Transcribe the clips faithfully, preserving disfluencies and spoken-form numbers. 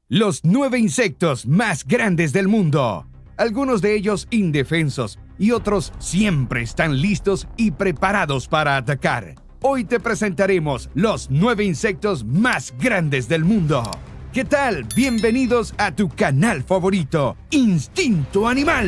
Los nueve insectos más grandes del mundo. Algunos de ellos indefensos y otros siempre están listos y preparados para atacar. Hoy te presentaremos los nueve insectos más grandes del mundo. ¿Qué tal? Bienvenidos a tu canal favorito, Instinto Animal.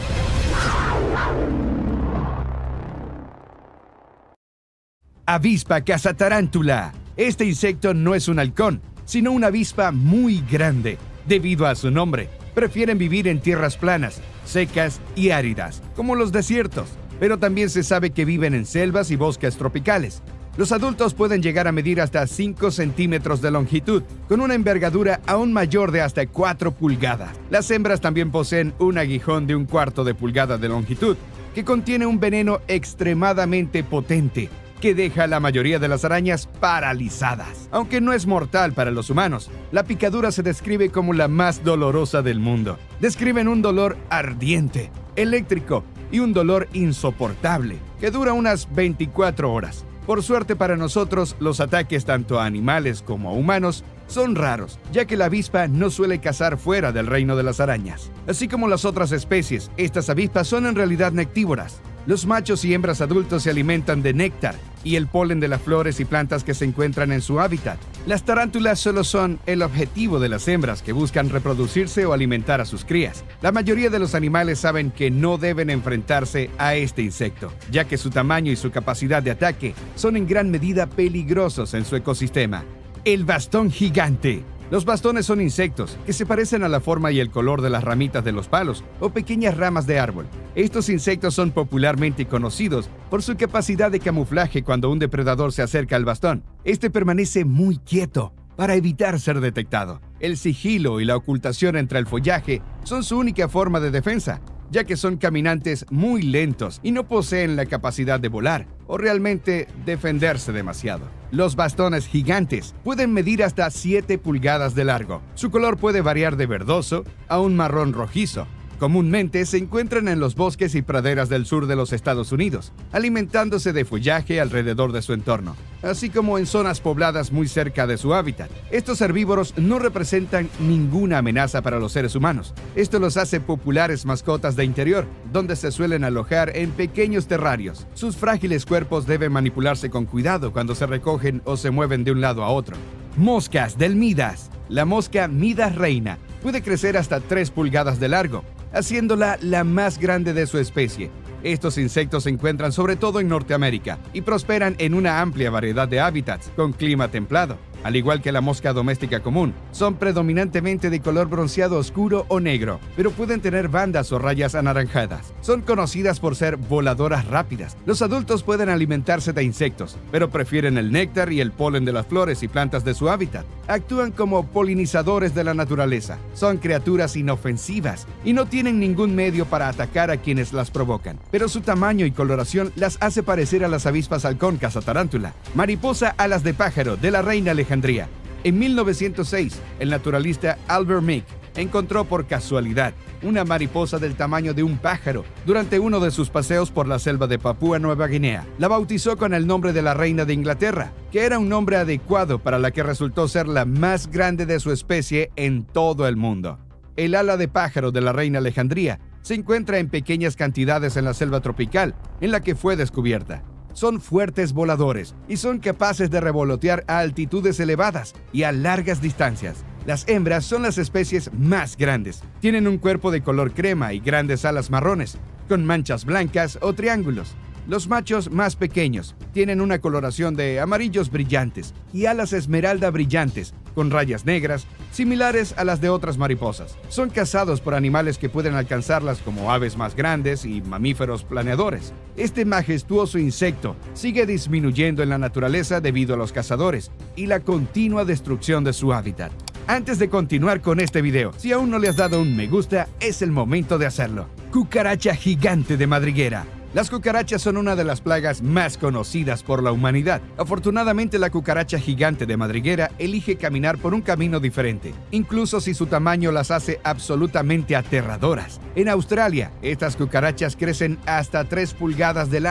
Avispa cazatarántula. Este insecto no es un halcón, sino una avispa muy grande. Debido a su nombre, prefieren vivir en tierras planas, secas y áridas, como los desiertos, pero también se sabe que viven en selvas y bosques tropicales. Los adultos pueden llegar a medir hasta cinco centímetros de longitud, con una envergadura aún mayor de hasta cuatro pulgadas. Las hembras también poseen un aguijón de un cuarto de pulgada de longitud, que contiene un veneno extremadamente potente, que deja a la mayoría de las arañas paralizadas. Aunque no es mortal para los humanos, la picadura se describe como la más dolorosa del mundo. Describen un dolor ardiente, eléctrico y un dolor insoportable, que dura unas veinticuatro horas. Por suerte para nosotros, los ataques tanto a animales como a humanos son raros, ya que la avispa no suele cazar fuera del reino de las arañas. Así como las otras especies, estas avispas son en realidad nectívoras. Los machos y hembras adultos se alimentan de néctar y el polen de las flores y plantas que se encuentran en su hábitat. Las tarántulas solo son el objetivo de las hembras que buscan reproducirse o alimentar a sus crías. La mayoría de los animales saben que no deben enfrentarse a este insecto, ya que su tamaño y su capacidad de ataque son en gran medida peligrosos en su ecosistema. El bastón gigante. Los bastones son insectos que se parecen a la forma y el color de las ramitas de los palos o pequeñas ramas de árbol. Estos insectos son popularmente conocidos por su capacidad de camuflaje cuando un depredador se acerca al bastón. Este permanece muy quieto para evitar ser detectado. El sigilo y la ocultación entre el follaje son su única forma de defensa, ya que son caminantes muy lentos y no poseen la capacidad de volar o realmente defenderse demasiado. Los bastones gigantes pueden medir hasta siete pulgadas de largo. Su color puede variar de verdoso a un marrón rojizo. Comúnmente se encuentran en los bosques y praderas del sur de los Estados Unidos, alimentándose de follaje alrededor de su entorno, así como en zonas pobladas muy cerca de su hábitat. Estos herbívoros no representan ninguna amenaza para los seres humanos. Esto los hace populares mascotas de interior, donde se suelen alojar en pequeños terrarios. Sus frágiles cuerpos deben manipularse con cuidado cuando se recogen o se mueven de un lado a otro. Moscas del Midas. La mosca Midas reina puede crecer hasta tres pulgadas de largo, haciéndola la más grande de su especie. Estos insectos se encuentran sobre todo en Norteamérica y prosperan en una amplia variedad de hábitats con clima templado. Al igual que la mosca doméstica común, son predominantemente de color bronceado oscuro o negro, pero pueden tener bandas o rayas anaranjadas. Son conocidas por ser voladoras rápidas. Los adultos pueden alimentarse de insectos, pero prefieren el néctar y el polen de las flores y plantas de su hábitat. Actúan como polinizadores de la naturaleza. Son criaturas inofensivas y no tienen ningún medio para atacar a quienes las provocan, pero su tamaño y coloración las hace parecer a las avispas halcón cazatarántula. Mariposa alas de pájaro de la reina Alejandría. En mil novecientos seis, el naturalista Albert Meek encontró por casualidad una mariposa del tamaño de un pájaro durante uno de sus paseos por la selva de Papúa Nueva Guinea. La bautizó con el nombre de la reina de Inglaterra, que era un nombre adecuado para la que resultó ser la más grande de su especie en todo el mundo. El ala de pájaro de la reina Alejandría se encuentra en pequeñas cantidades en la selva tropical en la que fue descubierta. Son fuertes voladores y son capaces de revolotear a altitudes elevadas y a largas distancias. Las hembras son las especies más grandes. Tienen un cuerpo de color crema y grandes alas marrones, con manchas blancas o triángulos. Los machos más pequeños tienen una coloración de amarillos brillantes y alas esmeralda brillantes, con rayas negras, similares a las de otras mariposas. Son cazados por animales que pueden alcanzarlas como aves más grandes y mamíferos planeadores. Este majestuoso insecto sigue disminuyendo en la naturaleza debido a los cazadores y la continua destrucción de su hábitat. Antes de continuar con este video, si aún no le has dado un me gusta, es el momento de hacerlo. Cucaracha gigante de madriguera. Las cucarachas son una de las plagas más conocidas por la humanidad. Afortunadamente, la cucaracha gigante de madriguera elige caminar por un camino diferente, incluso si su tamaño las hace absolutamente aterradoras. En Australia, estas cucarachas crecen hasta tres pulgadas de largo,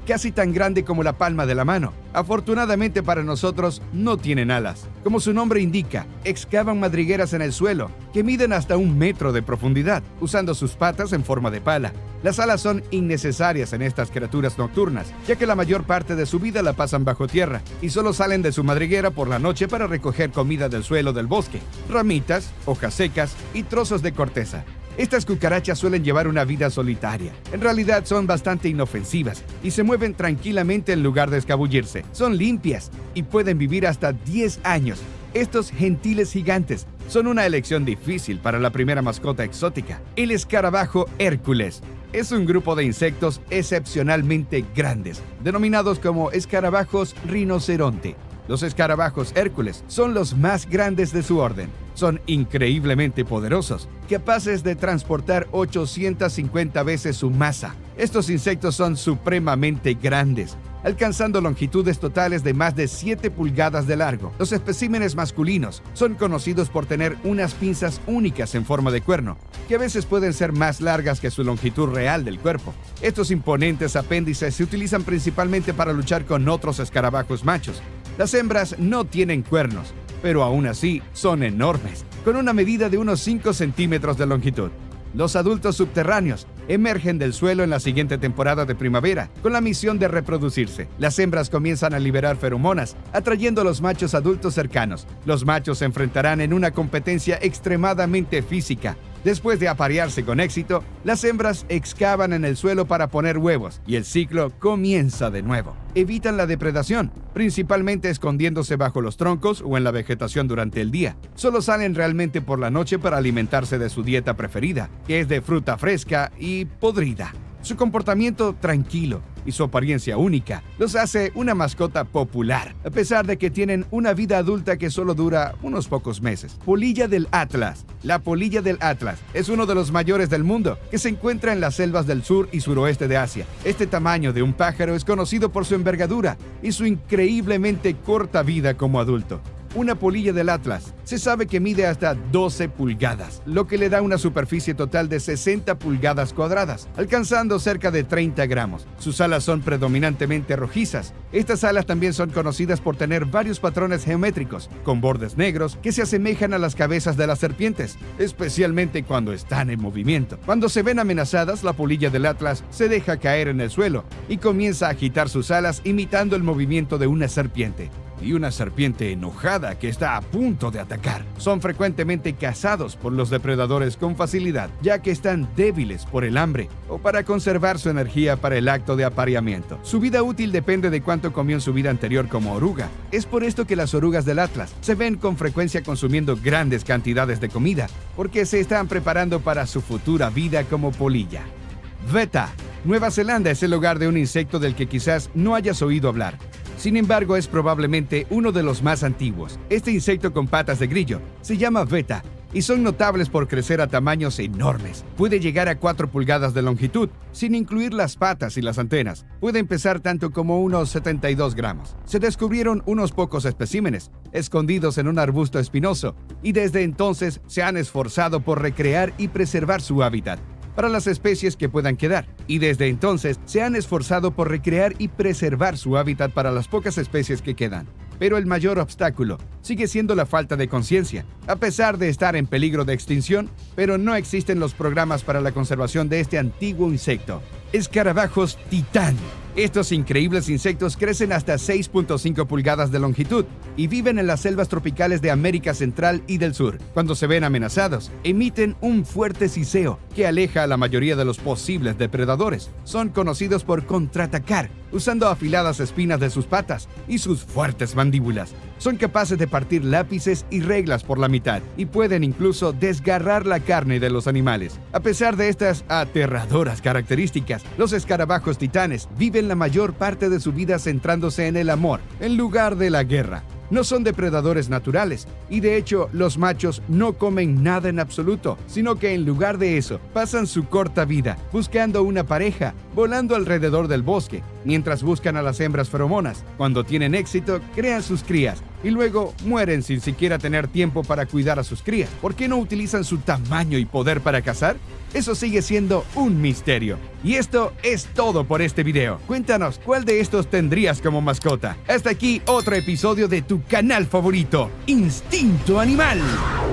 casi tan grande como la palma de la mano. Afortunadamente para nosotros, no tienen alas. Como su nombre indica, excavan madrigueras en el suelo que miden hasta un metro de profundidad, usando sus patas en forma de pala. Las alas son innecesarias en estas criaturas nocturnas, ya que la mayor parte de su vida la pasan bajo tierra y solo salen de su madriguera por la noche para recoger comida del suelo del bosque, ramitas, hojas secas y trozos de corteza. Estas cucarachas suelen llevar una vida solitaria. En realidad son bastante inofensivas y se mueven tranquilamente en lugar de escabullirse. Son limpias y pueden vivir hasta diez años. Estos gentiles gigantes son una elección difícil para la primera mascota exótica. El escarabajo Hércules es un grupo de insectos excepcionalmente grandes, denominados como escarabajos rinoceronte. Los escarabajos Hércules son los más grandes de su orden. Son increíblemente poderosos, capaces de transportar ochocientas cincuenta veces su masa. Estos insectos son supremamente grandes, alcanzando longitudes totales de más de siete pulgadas de largo. Los especímenes masculinos son conocidos por tener unas pinzas únicas en forma de cuerno, que a veces pueden ser más largas que su longitud real del cuerpo. Estos imponentes apéndices se utilizan principalmente para luchar con otros escarabajos machos. Las hembras no tienen cuernos, pero aún así son enormes, con una medida de unos cinco centímetros de longitud. Los adultos subterráneos emergen del suelo en la siguiente temporada de primavera, con la misión de reproducirse. Las hembras comienzan a liberar feromonas, atrayendo a los machos adultos cercanos. Los machos se enfrentarán en una competencia extremadamente física. Después de aparearse con éxito, las hembras excavan en el suelo para poner huevos y el ciclo comienza de nuevo. Evitan la depredación, principalmente escondiéndose bajo los troncos o en la vegetación durante el día. Solo salen realmente por la noche para alimentarse de su dieta preferida, que es de fruta fresca y podrida. Su comportamiento tranquilo y su apariencia única los hace una mascota popular, a pesar de que tienen una vida adulta que solo dura unos pocos meses. Polilla del Atlas. La polilla del Atlas es uno de los mayores del mundo, que se encuentra en las selvas del sur y suroeste de Asia. Este tamaño de un pájaro es conocido por su envergadura y su increíblemente corta vida como adulto. Una polilla del Atlas se sabe que mide hasta doce pulgadas, lo que le da una superficie total de sesenta pulgadas cuadradas, alcanzando cerca de treinta gramos. Sus alas son predominantemente rojizas. Estas alas también son conocidas por tener varios patrones geométricos, con bordes negros que se asemejan a las cabezas de las serpientes, especialmente cuando están en movimiento. Cuando se ven amenazadas, la polilla del Atlas se deja caer en el suelo y comienza a agitar sus alas imitando el movimiento de una serpiente. Y una serpiente enojada que está a punto de atacar. Son frecuentemente cazados por los depredadores con facilidad, ya que están débiles por el hambre o para conservar su energía para el acto de apareamiento. Su vida útil depende de cuánto comió en su vida anterior como oruga. Es por esto que las orugas del Atlas se ven con frecuencia consumiendo grandes cantidades de comida, porque se están preparando para su futura vida como polilla. Veta. Nueva Zelanda es el hogar de un insecto del que quizás no hayas oído hablar. Sin embargo, es probablemente uno de los más antiguos. Este insecto con patas de grillo se llama veta y son notables por crecer a tamaños enormes. Puede llegar a cuatro pulgadas de longitud, sin incluir las patas y las antenas. Pueden pesar tanto como unos setenta y dos gramos. Se descubrieron unos pocos especímenes, escondidos en un arbusto espinoso, y desde entonces se han esforzado por recrear y preservar su hábitat para las especies que puedan quedar, y desde entonces se han esforzado por recrear y preservar su hábitat para las pocas especies que quedan. Pero el mayor obstáculo sigue siendo la falta de conciencia. A pesar de estar en peligro de extinción, pero no existen los programas para la conservación de este antiguo insecto. Escarabajos titán. Estos increíbles insectos crecen hasta seis punto cinco pulgadas de longitud y viven en las selvas tropicales de América Central y del Sur. Cuando se ven amenazados, emiten un fuerte siseo que aleja a la mayoría de los posibles depredadores. Son conocidos por contraatacar, usando afiladas espinas de sus patas y sus fuertes mandíbulas. Son capaces de partir lápices y reglas por la mitad y pueden incluso desgarrar la carne de los animales. A pesar de estas aterradoras características, los escarabajos titanes viven la mayor parte de su vida centrándose en el amor, en lugar de la guerra. No son depredadores naturales y de hecho los machos no comen nada en absoluto, sino que en lugar de eso pasan su corta vida buscando una pareja, volando alrededor del bosque, mientras buscan a las hembras feromonas. Cuando tienen éxito, crean sus crías y luego mueren sin siquiera tener tiempo para cuidar a sus crías. ¿Por qué no utilizan su tamaño y poder para cazar? Eso sigue siendo un misterio. Y esto es todo por este video. Cuéntanos, ¿cuál de estos tendrías como mascota? Hasta aquí otro episodio de tu canal favorito, Instinto Animal.